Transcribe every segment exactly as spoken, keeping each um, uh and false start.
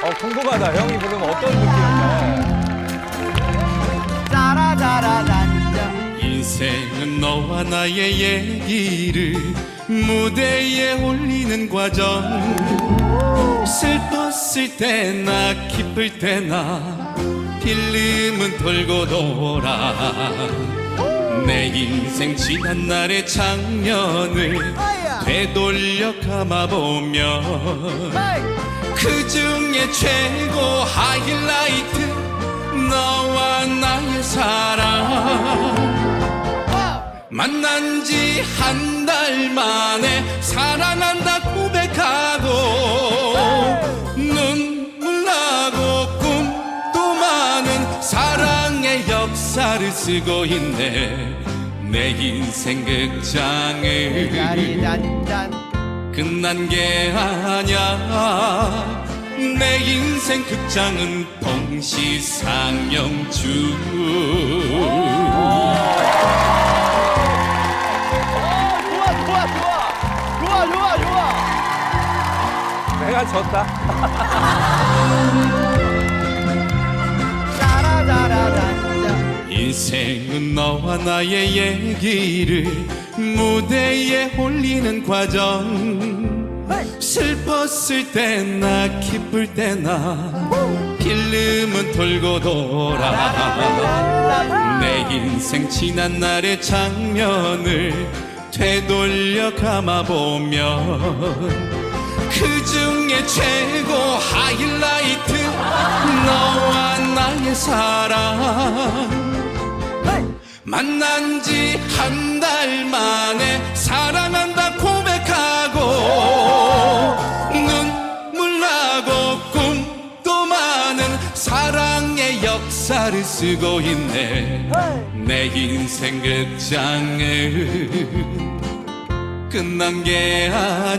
어, 궁금하다. 형이 부르면 어떤 느낌일까? 인생은 너와 나의 얘기를 무대에 올리는 과정. 슬펐을 때나 기쁠 때나 필름은 돌고 돌아. 내 인생 지난 날의 장면을 되돌려 감아보면 그 중에 최고 하이라이트 너와 나의 사랑. 만난 지 한 달 만에 사랑한다 고백하고 눈물 나고 꿈도 많은 사랑의 역사를 쓰고 있네. 내 인생 극장을 끝난 게 아냐. 내 인생 극장은 동시상영중. 내가 졌다. 인생은 너와 나의 얘기를 무대에 올리는 과정. 슬펐을 때나 기쁠 때나 필름은 돌고 돌아. 내 인생 지난 날의 장면을 되돌려 감아보면 그 중에 최고 하이라이트 너와 나의 사랑. 만난 지 한 달 만에 사랑한다 고백하고 눈물 나고 꿈도 많은 사랑의 역사를 쓰고 있네. 내 인생 극장을 끝난 게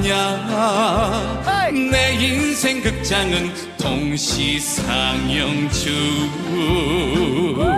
아냐. 내 인생 극장은 동시상영중.